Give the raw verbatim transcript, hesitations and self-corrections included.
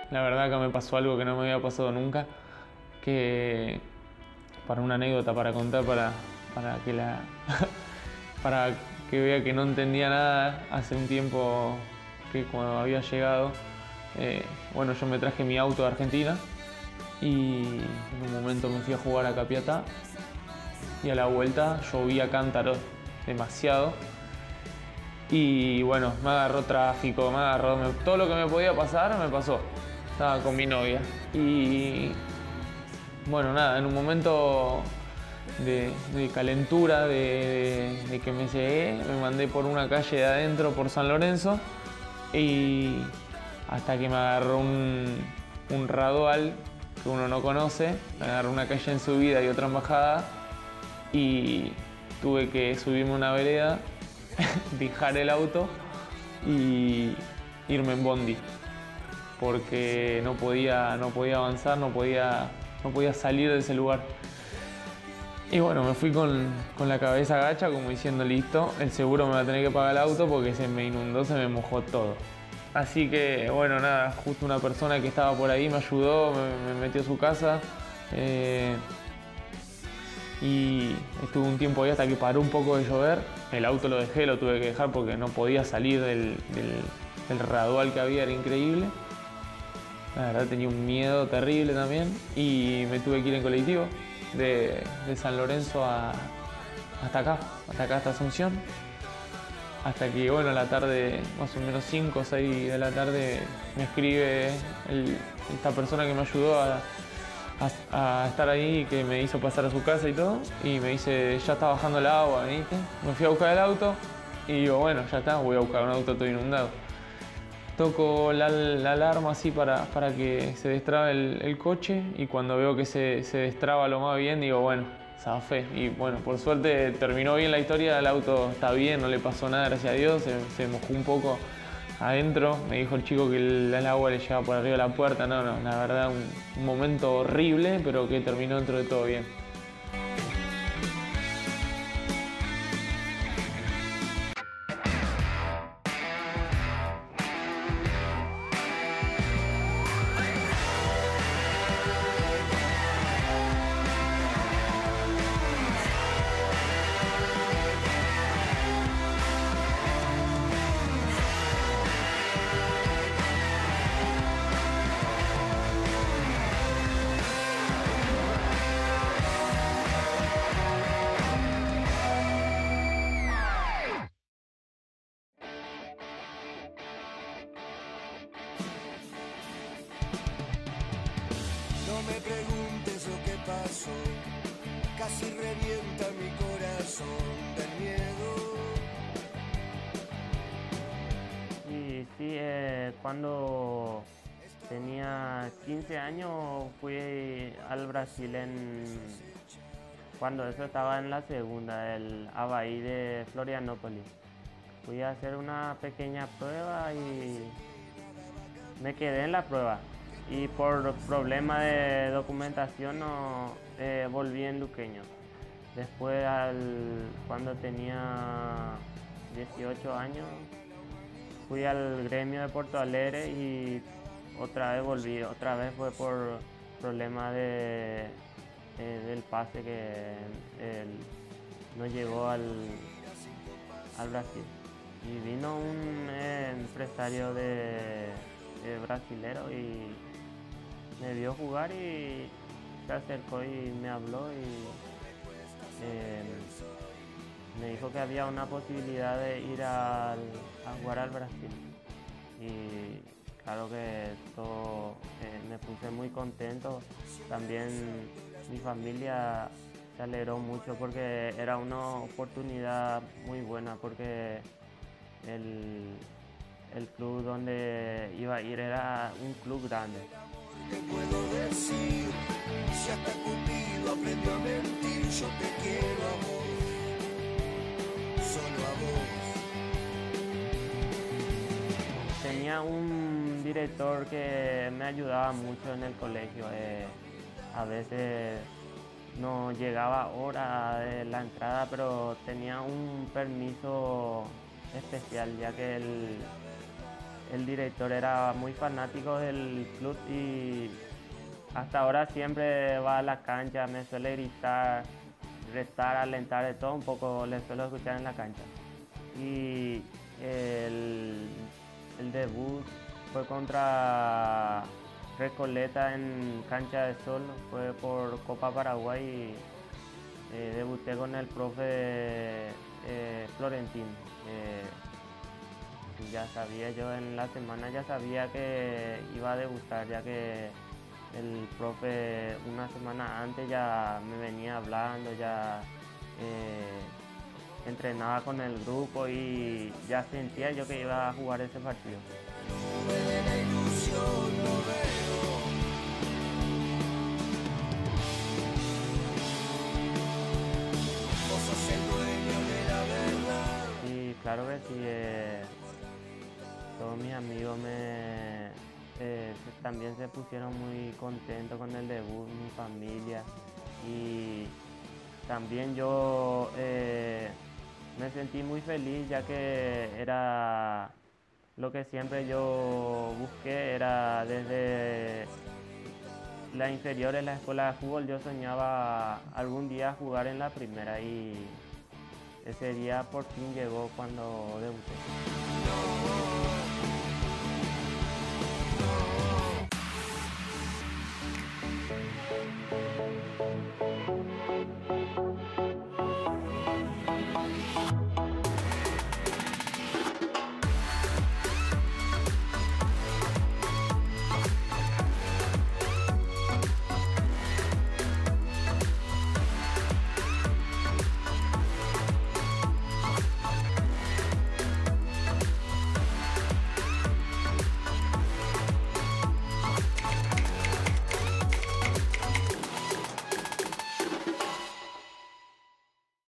La verdad que me pasó algo que no me había pasado nunca, que para una anécdota para contar, para, para que la para que vea que no entendía nada hace un tiempo que cuando había llegado, eh, bueno, yo me traje mi auto de Argentina y en un momento me fui a jugar a Capiatá y a la vuelta llovía cántaros demasiado y bueno, me agarró tráfico, me agarró, me, todo lo que me podía pasar me pasó. Estaba con mi novia y bueno, nada, en un momento de, de calentura, de, de, de que me llegué, me mandé por una calle de adentro, por San Lorenzo, y hasta que me agarró un, un radual que uno no conoce, me agarró una calle en subida y otra en bajada, y tuve que subirme una vereda, dejar el auto y irme en bondi, porque no podía, no podía avanzar, no podía, no podía salir de ese lugar. Y bueno, me fui con, con la cabeza gacha como diciendo listo, el seguro me va a tener que pagar el auto porque se me inundó, se me mojó todo. Así que bueno, nada, justo una persona que estaba por ahí me ayudó, me, me metió a su casa eh, y estuve un tiempo ahí hasta que paró un poco de llover. El auto lo dejé, lo tuve que dejar porque no podía salir del, del, del radual que había, era increíble. La verdad tenía un miedo terrible también y me tuve que ir en colectivo. De, de San Lorenzo a, hasta acá, hasta acá, hasta Asunción. Hasta que, bueno, a la tarde, más o menos cinco o seis de la tarde, me escribe el, esta persona que me ayudó a, a, a estar ahí, que me hizo pasar a su casa y todo. Y me dice, ya está bajando el agua, ¿viste? Me fui a buscar el auto y digo, bueno, ya está, voy a buscar un auto todo inundado. Toco la, la alarma así para, para que se destrabe el, el coche y cuando veo que se, se destraba lo más bien digo, bueno, zafé. Y bueno, por suerte terminó bien la historia, el auto está bien, no le pasó nada, gracias a Dios, se, se mojó un poco adentro. Me dijo el chico que el, el agua le llegaba por arriba de la puerta, no, no, la verdad un, un momento horrible, pero que terminó dentro de todo bien. No me preguntes lo que pasó, casi revienta mi corazón del miedo. Y sí, eh, cuando tenía quince años fui al Brasil en, cuando eso estaba en la segunda, el Avaí de Florianópolis. Fui a hacer una pequeña prueba y me quedé en la prueba. Y por problema de documentación no eh, volví en Luqueño. Después, al, cuando tenía dieciocho años, fui al gremio de Porto Alegre y otra vez volví. Otra vez fue por problema de, eh, del pase que eh, no llegó al, al Brasil. Y vino un eh, empresario de, de brasilero y me vio jugar y se acercó y me habló y eh, me dijo que había una posibilidad de ir al, a jugar al Brasil. Y claro que esto eh, me puse muy contento. También mi familia se alegró mucho porque era una oportunidad muy buena, porque el, el club donde iba a ir era un club grande. ¿Qué puedo decir? Si hasta Cupido aprendió a mentir, yo te quiero a vos, solo a vos. Tenía un director que me ayudaba mucho en el colegio. Eh, a veces no llegaba a hora de la entrada, pero tenía un permiso especial, ya que él el director era muy fanático del club y hasta ahora siempre va a la cancha, me suele gritar, retar, alentar, de todo un poco le suelo escuchar en la cancha. Y el, el debut fue contra Recoleta en cancha de sol, fue por Copa Paraguay y eh, debuté con el profe eh, Florentín. Eh, ya sabía yo en la semana, ya sabía que iba a debutar, ya que el profe una semana antes ya me venía hablando, ya eh, entrenaba con el grupo y ya sentía yo que iba a jugar ese partido. Sí, claro que sí. Eh, todos mis amigos me, eh, se- también se pusieron muy contentos con el debut, mi familia. Y también yo eh, me sentí muy feliz ya que era lo que siempre yo busqué, era desde la inferior en la escuela de fútbol, yo soñaba algún día jugar en la primera y ese día por fin llegó cuando debuté.